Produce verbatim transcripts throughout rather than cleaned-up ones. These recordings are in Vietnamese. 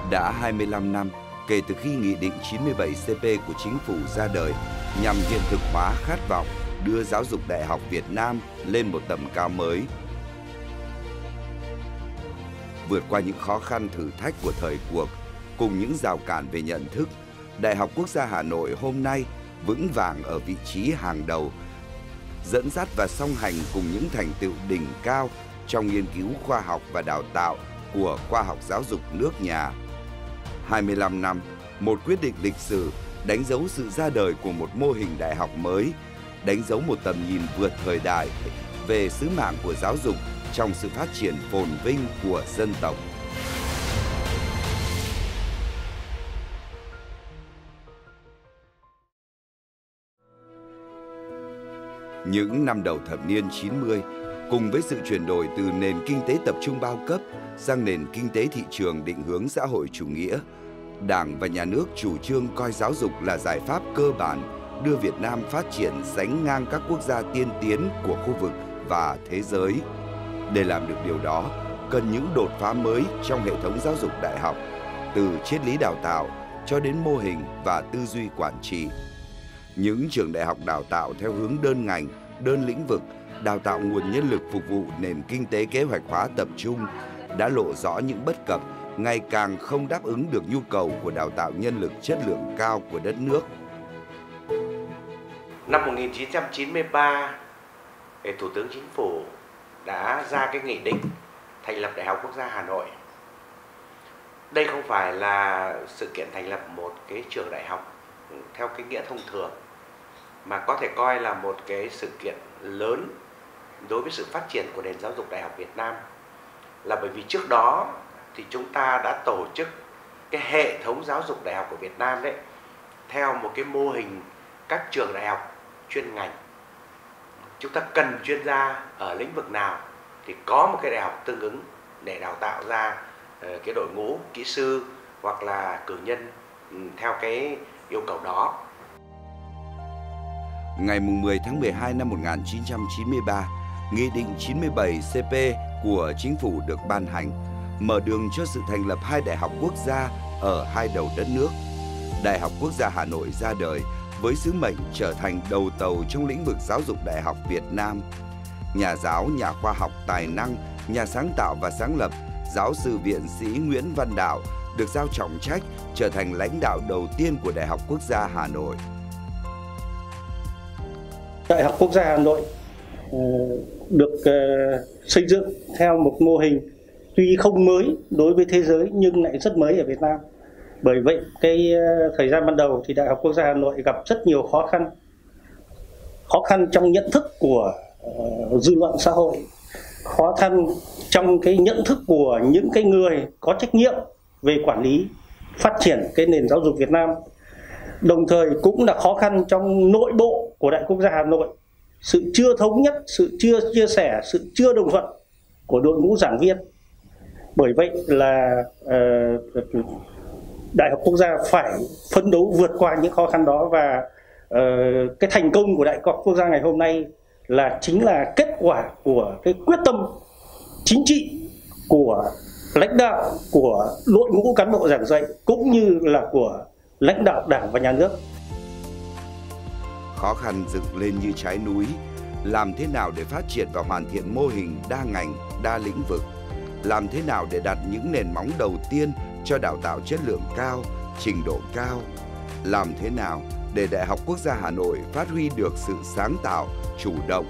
Đã hai mươi lăm năm kể từ khi Nghị định chín mươi bảy C P của Chính phủ ra đời nhằm hiện thực hóa khát vọng đưa giáo dục đại học Việt Nam lên một tầm cao mới. Vượt qua những khó khăn thử thách của thời cuộc, cùng những rào cản về nhận thức, Đại học Quốc gia Hà Nội hôm nay vững vàng ở vị trí hàng đầu, dẫn dắt và song hành cùng những thành tựu đỉnh cao trong nghiên cứu khoa học và đào tạo của khoa học giáo dục nước nhà. hai mươi lăm năm, một quyết định lịch sử đánh dấu sự ra đời của một mô hình đại học mới, đánh dấu một tầm nhìn vượt thời đại về sứ mạng của giáo dục trong sự phát triển phồn vinh của dân tộc. Những năm đầu thập niên chín mươi, cùng với sự chuyển đổi từ nền kinh tế tập trung bao cấp sang nền kinh tế thị trường định hướng xã hội chủ nghĩa, Đảng và Nhà nước chủ trương coi giáo dục là giải pháp cơ bản đưa Việt Nam phát triển sánh ngang các quốc gia tiên tiến của khu vực và thế giới. Để làm được điều đó, cần những đột phá mới trong hệ thống giáo dục đại học, từ triết lý đào tạo cho đến mô hình và tư duy quản trị. Những trường đại học đào tạo theo hướng đơn ngành, đơn lĩnh vực, đào tạo nguồn nhân lực phục vụ nền kinh tế kế hoạch hóa tập trung đã lộ rõ những bất cập ngày càng không đáp ứng được nhu cầu của đào tạo nhân lực chất lượng cao của đất nước. Năm một nghìn chín trăm chín mươi ba, Thủ tướng Chính phủ đã ra cái nghị định thành lập Đại học Quốc gia Hà Nội. Đây không phải là sự kiện thành lập một cái trường đại học theo cái nghĩa thông thường, mà có thể coi là một cái sự kiện lớn đối với sự phát triển của nền giáo dục đại học Việt Nam. Là bởi vì trước đó thì chúng ta đã tổ chức cái hệ thống giáo dục đại học của Việt Nam đấy theo một cái mô hình các trường đại học chuyên ngành. Chúng ta cần chuyên gia ở lĩnh vực nào thì có một cái đại học tương ứng để đào tạo ra cái đội ngũ kỹ sư hoặc là cử nhân theo cái yêu cầu đó. Ngày mười tháng mười hai năm một nghìn chín trăm chín mươi ba, Nghị định chín mươi bảy C P của Chính phủ được ban hành, mở đường cho sự thành lập hai đại học quốc gia ở hai đầu đất nước. Đại học Quốc gia Hà Nội ra đời với sứ mệnh trở thành đầu tàu trong lĩnh vực giáo dục đại học Việt Nam. Nhà giáo, nhà khoa học tài năng, nhà sáng tạo và sáng lập, giáo sư viện sĩ Nguyễn Văn Đạo được giao trọng trách trở thành lãnh đạo đầu tiên của Đại học Quốc gia Hà Nội. Đại học Quốc gia Hà Nội được xây dựng theo một mô hình tuy không mới đối với thế giới nhưng lại rất mới ở Việt Nam. Bởi vậy, cái thời gian ban đầu thì Đại học Quốc gia Hà Nội gặp rất nhiều khó khăn. Khó khăn trong nhận thức của uh, dư luận xã hội, khó khăn trong cái nhận thức của những cái người có trách nhiệm về quản lý, phát triển cái nền giáo dục Việt Nam. Đồng thời cũng là khó khăn trong nội bộ của Đại học Quốc gia Hà Nội, sự chưa thống nhất, sự chưa chia sẻ, sự chưa đồng thuận của đội ngũ giảng viên. Bởi vậy là uh, Đại học Quốc gia phải phấn đấu vượt qua những khó khăn đó, và uh, cái thành công của Đại học Quốc gia ngày hôm nay là chính là kết quả của cái quyết tâm chính trị của lãnh đạo, của đội ngũ cán bộ giảng dạy cũng như là của lãnh đạo Đảng và Nhà nước. Khó khăn dựng lên như trái núi, làm thế nào để phát triển và hoàn thiện mô hình đa ngành, đa lĩnh vực? Làm thế nào để đặt những nền móng đầu tiên cho đào tạo chất lượng cao, trình độ cao? Làm thế nào để Đại học Quốc gia Hà Nội phát huy được sự sáng tạo, chủ động?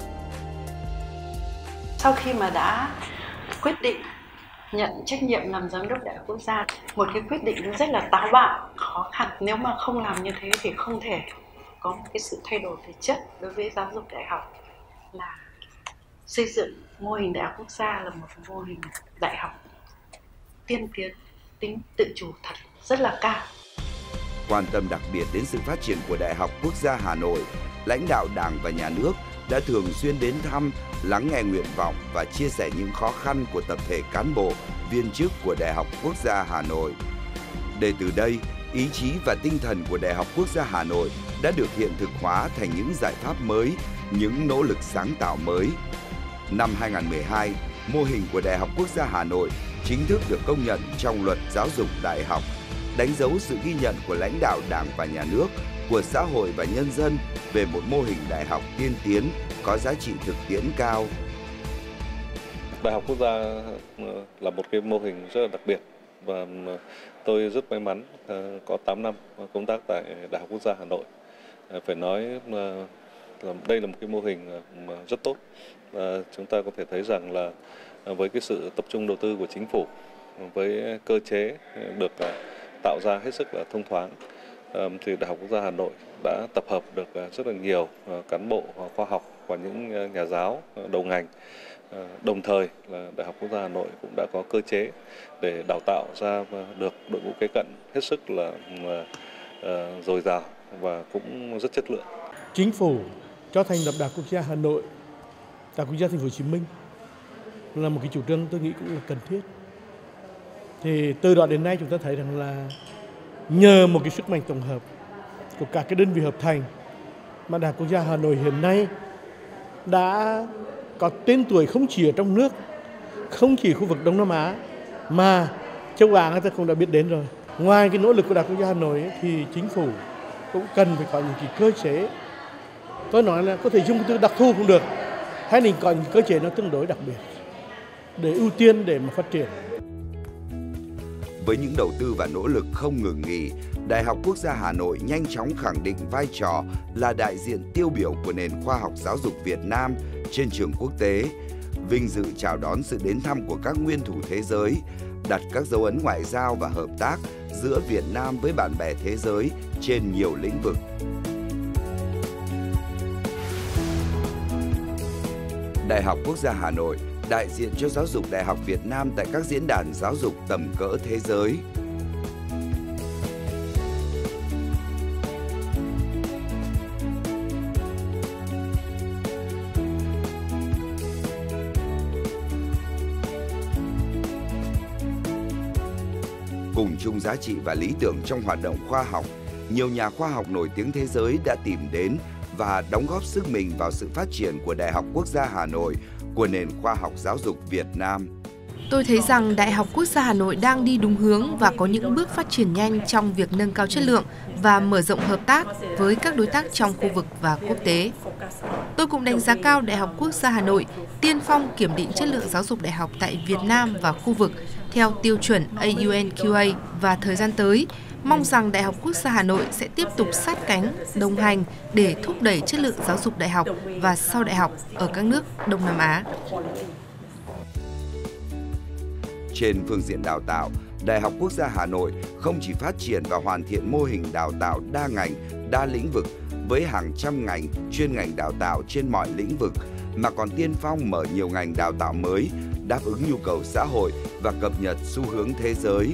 Sau khi mà đã quyết định nhận trách nhiệm làm giám đốc Đại học Quốc gia, một cái quyết định rất là táo bạo, khó khăn. Nếu mà không làm như thế thì không thể có một cái sự thay đổi về chất đối với giáo dục đại học, là xây dựng mô hình Đại học Quốc gia là một mô hình đại học tiên tiến, tính tự chủ thật rất là cao. Quan tâm đặc biệt đến sự phát triển của Đại học Quốc gia Hà Nội, lãnh đạo Đảng và Nhà nước đã thường xuyên đến thăm, lắng nghe nguyện vọng và chia sẻ những khó khăn của tập thể cán bộ, viên chức của Đại học Quốc gia Hà Nội. Để từ đây, ý chí và tinh thần của Đại học Quốc gia Hà Nội đã được hiện thực hóa thành những giải pháp mới, những nỗ lực sáng tạo mới. Năm hai nghìn không trăm mười hai, mô hình của Đại học Quốc gia Hà Nội chính thức được công nhận trong Luật Giáo dục Đại học, đánh dấu sự ghi nhận của lãnh đạo Đảng và Nhà nước, của xã hội và nhân dân về một mô hình đại học tiên tiến có giá trị thực tiễn cao. Đại học Quốc gia là một cái mô hình rất là đặc biệt và tôi rất may mắn có tám năm công tác tại Đại học Quốc gia Hà Nội. Phải nói là đây là một cái mô hình rất tốt. Chúng ta có thể thấy rằng là với cái sự tập trung đầu tư của chính phủ, với cơ chế được tạo ra hết sức là thông thoáng, thì Đại học Quốc gia Hà Nội đã tập hợp được rất là nhiều cán bộ khoa học và những nhà giáo đầu ngành. Đồng thời là Đại học Quốc gia Hà Nội cũng đã có cơ chế để đào tạo ra được đội ngũ kế cận hết sức là dồi dào và cũng rất chất lượng. Chính phủ cho thành lập Đại học Quốc gia Hà Nội, Đại học Quốc gia Thành phố Hồ Chí Minh là một cái chủ trương tôi nghĩ cũng là cần thiết. Thì từ đó đến nay chúng ta thấy rằng là nhờ một cái sức mạnh tổng hợp của cả cái đơn vị hợp thành mà Đại học Quốc gia Hà Nội hiện nay đã có tên tuổi không chỉ ở trong nước, không chỉ khu vực Đông Nam Á mà châu Á người ta cũng đã biết đến rồi. Ngoài cái nỗ lực của Đại học Quốc gia Hà Nội ấy, thì chính phủ cũng cần phải có những cái cơ chế, tôi nói là có thể dùng từ đặc thù cũng được, hay là có những cơ chế nó tương đối đặc biệt để ưu tiên để mà phát triển. Với những đầu tư và nỗ lực không ngừng nghỉ, Đại học Quốc gia Hà Nội nhanh chóng khẳng định vai trò là đại diện tiêu biểu của nền khoa học giáo dục Việt Nam trên trường quốc tế, vinh dự chào đón sự đến thăm của các nguyên thủ thế giới, đặt các dấu ấn ngoại giao và hợp tác giữa Việt Nam với bạn bè thế giới trên nhiều lĩnh vực. Đại học Quốc gia Hà Nội đại diện cho giáo dục đại học Việt Nam tại các diễn đàn giáo dục tầm cỡ thế giới. Cùng chung giá trị và lý tưởng trong hoạt động khoa học, nhiều nhà khoa học nổi tiếng thế giới đã tìm đến và đóng góp sức mình vào sự phát triển của Đại học Quốc gia Hà Nội, của nền khoa học giáo dục Việt Nam. Tôi thấy rằng Đại học Quốc gia Hà Nội đang đi đúng hướng và có những bước phát triển nhanh trong việc nâng cao chất lượng và mở rộng hợp tác với các đối tác trong khu vực và quốc tế. Tôi cũng đánh giá cao Đại học Quốc gia Hà Nội tiên phong kiểm định chất lượng giáo dục đại học tại Việt Nam và khu vực theo tiêu chuẩn A U N Q A và thời gian tới, mong rằng Đại học Quốc gia Hà Nội sẽ tiếp tục sát cánh, đồng hành để thúc đẩy chất lượng giáo dục đại học và sau đại học ở các nước Đông Nam Á. Trên phương diện đào tạo, Đại học Quốc gia Hà Nội không chỉ phát triển và hoàn thiện mô hình đào tạo đa ngành, đa lĩnh vực với hàng trăm ngành, chuyên ngành đào tạo trên mọi lĩnh vực, mà còn tiên phong mở nhiều ngành đào tạo mới, đáp ứng nhu cầu xã hội và cập nhật xu hướng thế giới.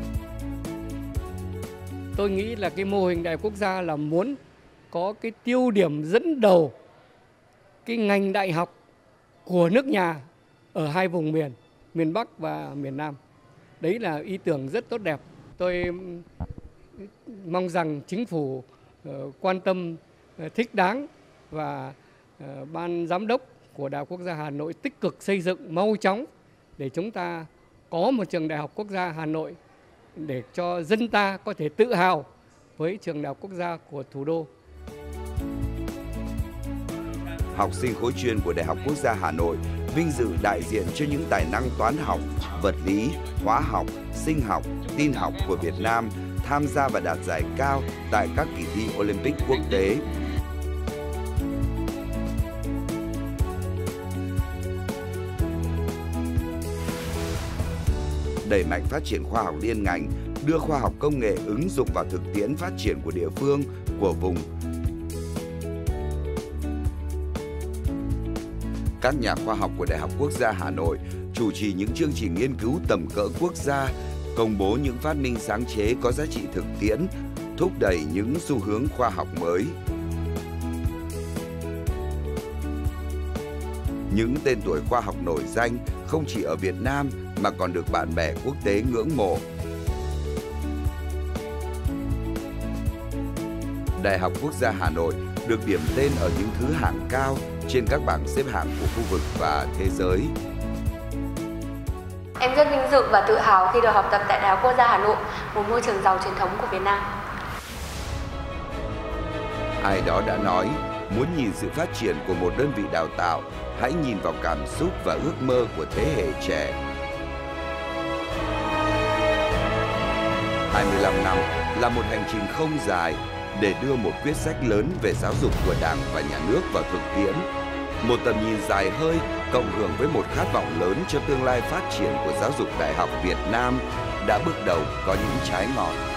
Tôi nghĩ là cái mô hình Đại học Quốc gia là muốn có cái tiêu điểm dẫn đầu cái ngành đại học của nước nhà ở hai vùng miền, miền Bắc và miền Nam. Đấy là ý tưởng rất tốt đẹp. Tôi mong rằng chính phủ quan tâm thích đáng và ban giám đốc của Đại học Quốc gia Hà Nội tích cực xây dựng mau chóng để chúng ta có một trường Đại học Quốc gia Hà Nội để cho dân ta có thể tự hào với trường Đại học Quốc gia của thủ đô. Học sinh khối chuyên của Đại học Quốc gia Hà Nội vinh dự đại diện cho những tài năng toán học, vật lý, hóa học, sinh học, tin học của Việt Nam tham gia và đạt giải cao tại các kỳ thi Olympic quốc tế. Đẩy mạnh phát triển khoa học liên ngành, đưa khoa học công nghệ ứng dụng vào thực tiễn phát triển của địa phương, của vùng. Các nhà khoa học của Đại học Quốc gia Hà Nội chủ trì những chương trình nghiên cứu tầm cỡ quốc gia, công bố những phát minh sáng chế có giá trị thực tiễn, thúc đẩy những xu hướng khoa học mới. Những tên tuổi khoa học nổi danh không chỉ ở Việt Nam mà còn được bạn bè quốc tế ngưỡng mộ. Đại học Quốc gia Hà Nội được điểm tên ở những thứ hạng cao trên các bảng xếp hạng của khu vực và thế giới. Em rất vinh dự và tự hào khi được học tập tại Đại học Quốc gia Hà Nội, một môi trường giàu truyền thống của Việt Nam. Ai đó đã nói, muốn nhìn sự phát triển của một đơn vị đào tạo, hãy nhìn vào cảm xúc và ước mơ của thế hệ trẻ. hai mươi lăm năm là một hành trình không dài để đưa một quyết sách lớn về giáo dục của Đảng và Nhà nước vào thực tiễn. Một tầm nhìn dài hơi cộng hưởng với một khát vọng lớn cho tương lai phát triển của giáo dục đại học Việt Nam đã bước đầu có những trái ngọt.